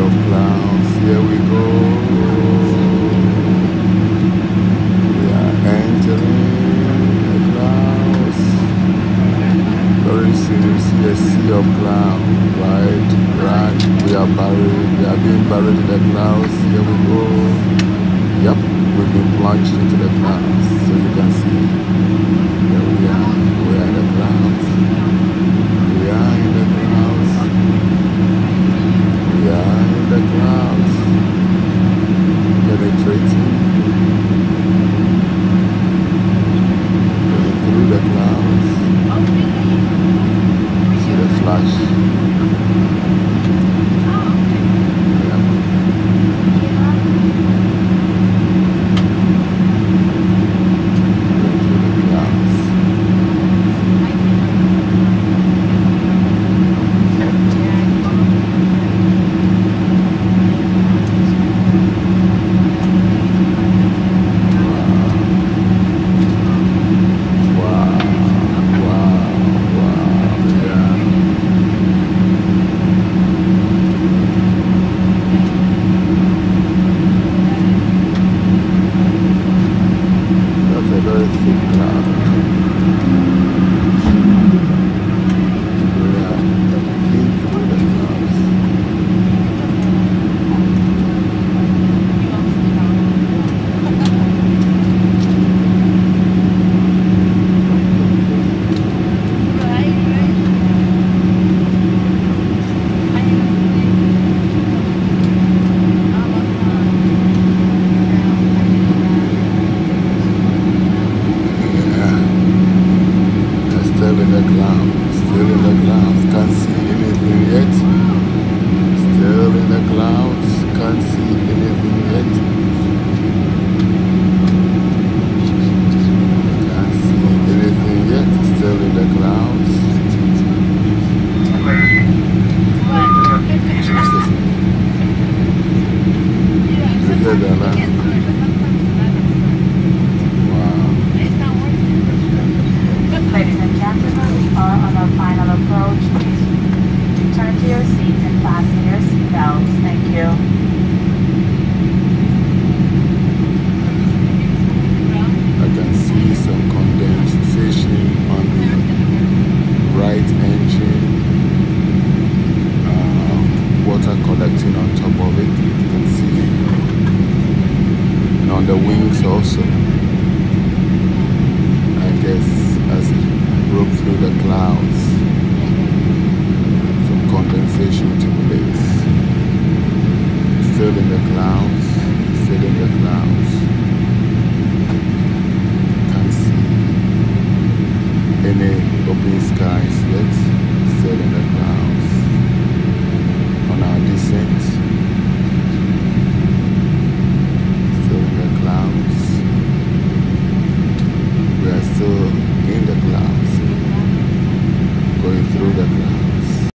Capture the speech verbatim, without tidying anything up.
of clouds. Here we go. We are entering the clouds. Very soon you see a sea of clouds. Right, right. We are buried. We are being buried in the clouds. Here we go. Yep, we've been plunged into the clouds. So you can see. Here we are. We are in the clouds. We are in the clouds. We are in the clouds. Penetrating. Going through the clouds. See the flash. Yeah. Going through the clouds. Still in the clouds, still in the clouds, can't see anything yet. Still in the clouds, can't see anything yet. Can't see anything yet, still in the clouds. You hear that, man? Ladies and gentlemen, we are on our final approach. Please return to your seats and fasten your seatbelts. Thank you. I can see some condensation on the right engine. Uh, water collecting on top of it. You can see. And on the wings also. I guess as it broke through the clouds, some condensation took place. Still in the clouds, still in the clouds.